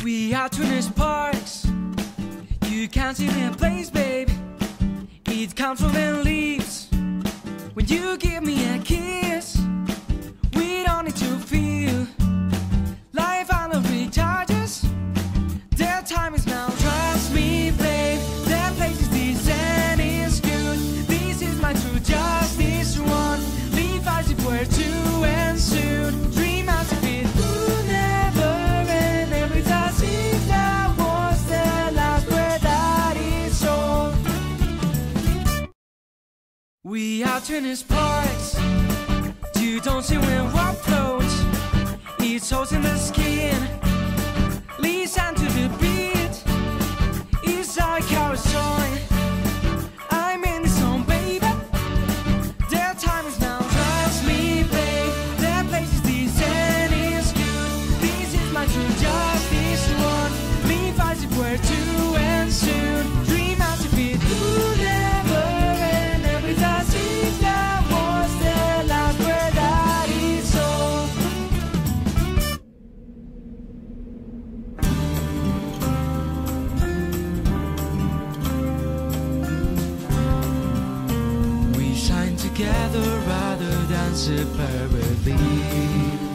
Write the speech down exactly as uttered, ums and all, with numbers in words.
We are Twiners Parks. You can't see the place, babe. It comes from the leaves. When you give me a kiss, we don't need to feel life finally recharges. Their time is now. Trust me, babe. That place is this and is good. This is my true justice one. Leave us if we're two and soon. Dream as if it would never end. Every time if that was the last word that is all. We are Twiners Parks. You don't see when what floats. It's holes in the skin. Listen to the beat. It's like our song. I'm in the song, baby. Their time is now. Trust me, babe. That place is this and is good. This is my true justice one. Leave us if we're two and soon. Dream as if it would never end. Every time if that was the last word that is all. We shine together rather than separately.